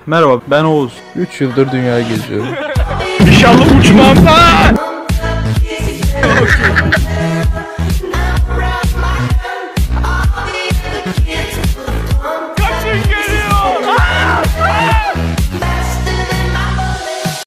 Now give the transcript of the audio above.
Merhaba, ben Oğuz. 3 yıldır dünyayı geziyorum. İnşallah uçmam lan!